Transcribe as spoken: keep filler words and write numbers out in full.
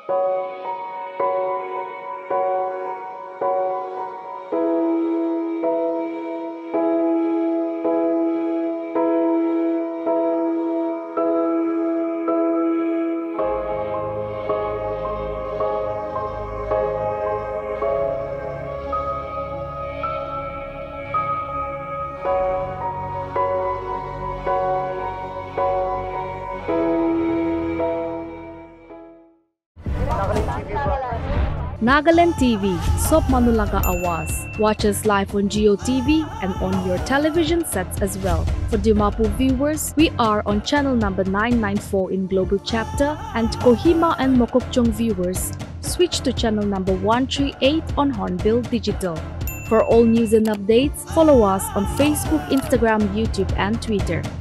Nagaland T V, Sop Manulaga Awas. Watch us live on Geo T V and on your television sets as well. For Dimapur viewers, we are on channel number nine ninety-four in Global Chapter, and Kohima and Mokokchung viewers, switch to channel number one thirty-eight on Hornbill Digital. For all news and updates, follow us on Facebook, Instagram, YouTube and Twitter.